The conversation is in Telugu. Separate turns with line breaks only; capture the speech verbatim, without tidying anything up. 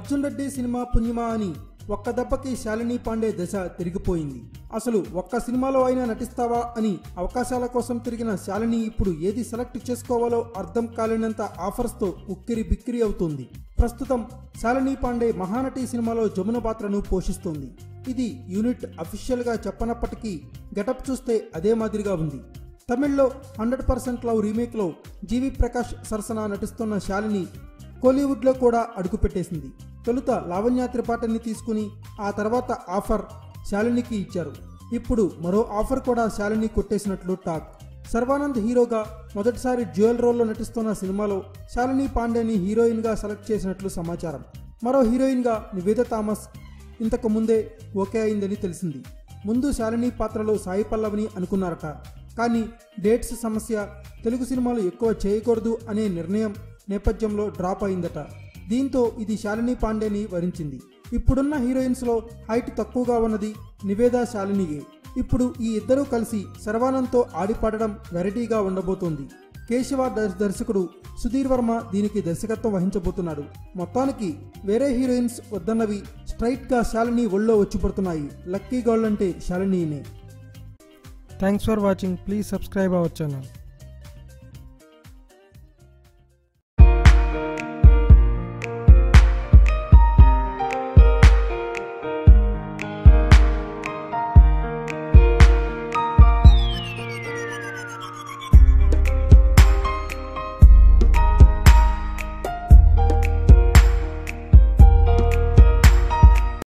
అర్జున్ రెడ్డి సినిమా పుణ్యమా అని ఒక్క దెబ్బకి శాలిని పాండే దశ తిరిగిపోయింది. అసలు ఒక్క సినిమాలో అయినా నటిస్తావా అని అవకాశాల కోసం తిరిగిన శాలిని ఇప్పుడు ఏది సెలెక్ట్ చేసుకోవాలో అర్థం కాలేనంత ఆఫర్స్తో ఉక్కిరి బిక్కిరి అవుతుంది. ప్రస్తుతం శాలిని పాండే మహానటి సినిమాలో జమున పాత్రను పోషిస్తోంది. ఇది యూనిట్ అఫీషియల్గా చెప్పనప్పటికీ గెటప్ చూస్తే అదే మాదిరిగా ఉంది. తమిళ్లో హండ్రెడ్ పర్సెంట్ లవ్ రీమేక్లో జీవి ప్రకాష్ సరసన నటిస్తున్న శాలిని కోలీవుడ్లో కూడా అడుగుపెట్టేసింది. తొలుత లావణ్య త్రిపాఠిని తీసుకుని ఆ తర్వాత ఆఫర్ శాలినికి ఇచ్చారు. ఇప్పుడు మరో ఆఫర్ కూడా శాలిని కొట్టేసినట్లు టాక్. సర్వానంద్ హీరోగా మొదటిసారి డ్యూయల్ రోల్లో నటిస్తున్న సినిమాలో శాలిని పాండేని హీరోయిన్గా సెలెక్ట్ చేసినట్లు సమాచారం. మరో హీరోయిన్గా నివేద థామస్ ఇంతకు ముందే ఓకే అయిందని తెలిసింది. ముందు శాలిని పాత్రలో సాయి పల్లవిని అనుకున్నారట. కానీ డేట్స్ సమస్య, తెలుగు సినిమాలు ఎక్కువ చేయకూడదు అనే నిర్ణయం నేపథ్యంలో డ్రాప్ అయిందట. దీంతో ఇది శాలిని పాండేని వరించింది. ఇప్పుడున్న హీరోయిన్స్లో హైట్ తక్కువగా ఉన్నది నివేద, శాలినియే. ఇప్పుడు ఈ ఇద్దరూ కలిసి సర్వానంద్తో ఆడిపాడడం వెరైటీగా ఉండబోతోంది. కేశవ దర్శకుడు సుధీర్ వర్మ దీనికి దర్శకత్వం వహించబోతున్నాడు. మొత్తానికి వేరే హీరోయిన్స్ వద్దన్నవి స్ట్రైట్గా శాలిని ఒళ్ళో వచ్చి పడుతున్నాయి. లక్కీ గర్ల్ అంటే శాలినినే.
Thanks for watching. Please subscribe our channel.